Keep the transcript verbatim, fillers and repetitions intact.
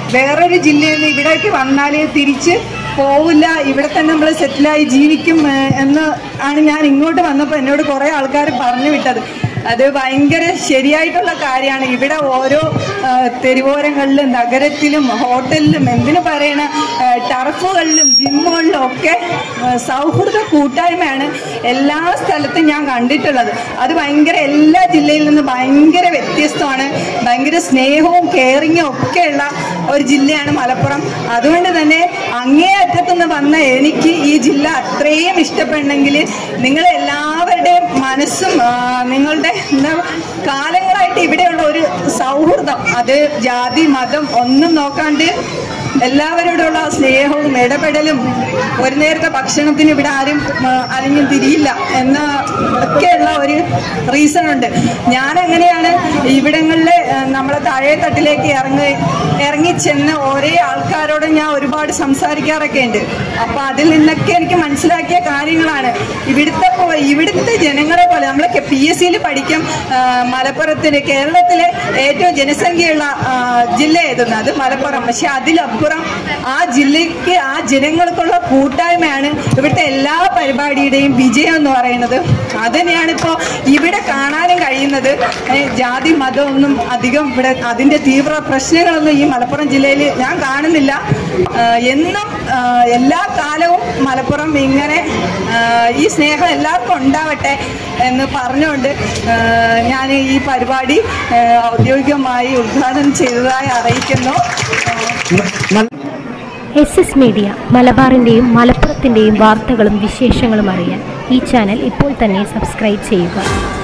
വേറൊരു ജില്ലയിൽ നിന്ന് ഇവിടേക്ക് വന്നാൽ തിരിച്ച് പോവില്ല, ഇവിടെ തന്നെ നമ്മൾ സെറ്റിലായി ജീവിക്കും എന്ന് ആണ് ഞാൻ ഇങ്ങോട്ട് വന്നപ്പോൾ എന്നോട് കുറേ ആൾക്കാർ പറഞ്ഞു വിട്ടത്. അത് ഭയങ്കര ശരിയായിട്ടുള്ള കാര്യമാണ്. ഇവിടെ ഓരോ തെരുവോരങ്ങളിലും നഗരത്തിലും ഹോട്ടലിലും എന്തിനു പറയണ ടർഫുകളിലും ജിമ്മുകളിലും ഒക്കെ സൗഹൃദ കൂട്ടായ്മയാണ് എല്ലാ സ്ഥലത്തും ഞാൻ കണ്ടിട്ടുള്ളത്. അത് ഭയങ്കര എല്ലാ ജില്ലയിൽ നിന്ന് ഭയങ്കര വ്യത്യസ്തമാണ്. ഭയങ്കര സ്നേഹവും കെയറിങ്ങും ഒക്കെയുള്ള ഒരു ജില്ലയാണ് മലപ്പുറം. അതുകൊണ്ട് തന്നെ അങ്ങേയറ്റത്തുനിന്ന് വന്ന എനിക്ക് ഈ ജില്ല അത്രയും ഇഷ്ടപ്പെടണമെങ്കിൽ നിങ്ങളെല്ലാവരുടെയും മനസ്സും നിങ്ങളുടെ എന്താ കാലങ്ങളായിട്ട് ഇവിടെയുള്ള ഒരു സൗഹൃദം, അത് ജാതി മതം ഒന്നും നോക്കാണ്ട് എല്ലാവരോടുള്ള സ്നേഹവും ഇടപെടലും, ഒരു നേരത്തെ ഭക്ഷണത്തിന് ഇവിടെ ആരും അലിഞ്ഞും തിരിയില്ല എന്ന ഒക്കെയുള്ള ഒരു റീസൺ ഉണ്ട്. ഞാൻ അങ്ങനെയാണ് ഇവിടങ്ങളിൽ നമ്മളെ താഴെ തട്ടിലേക്ക് ഇറങ്ങി ഇറങ്ങിച്ചെന്ന് ഓരോ ആൾക്കാരോടും ഞാൻ ഒരുപാട് സംസാരിക്കാറൊക്കെ ഉണ്ട്. അപ്പം അതിൽ നിന്നൊക്കെ എനിക്ക് മനസ്സിലാക്കിയ കാര്യങ്ങളാണ് ഇവിടുത്തെ ഇവിടുത്തെ ജനങ്ങളെ പോലെ നമ്മൾ പി എസ് സിയിൽ പഠിക്കും മലപ്പുറത്തിന് കേരളത്തിലെ ഏറ്റവും ജനസംഖ്യയുള്ള ജില്ല ഏതെന്ന്, അത് മലപ്പുറം. പക്ഷെ അതിലപ്പുറം ആ ജില്ലയ്ക്ക് ആ ജനങ്ങൾക്കുള്ള കൂട്ടായ്മയാണ് ഇവിടുത്തെ എല്ലാ പരിപാടിയുടെയും വിജയം എന്ന് പറയുന്നത്. അതുതന്നെയാണ് ഇപ്പോൾ ഇവിടെ കാണാനും കഴിയുന്നത്. ജാതി മതമൊന്നും അധികം ഇവിടെ അതിൻ്റെ തീവ്ര പ്രശ്നങ്ങളൊന്നും ഈ മലപ്പുറം ജില്ലയിൽ ഞാൻ കാണുന്നില്ല. എന്നും എല്ലാ കാലവും മലപ്പുറം ഇങ്ങനെ ഈ സ്നേഹം എല്ലാവർക്കും ഉണ്ടാവട്ടെ എന്ന് പറഞ്ഞുകൊണ്ട് ഞാൻ ഈ പരിപാടി ഔദ്യോഗികമായി ഉദ്ഘാടനം ചെയ്തതായി അറിയിക്കുന്നു. എസ് എസ് മീഡിയ മലബാറിൻ്റെയും മലപ്പുറത്തിൻ്റെയും വാർത്തകളും വിശേഷങ്ങളും അറിയാൻ ഈ ചാനൽ ഇപ്പോൾ തന്നെ സബ്സ്ക്രൈബ് ചെയ്യുക.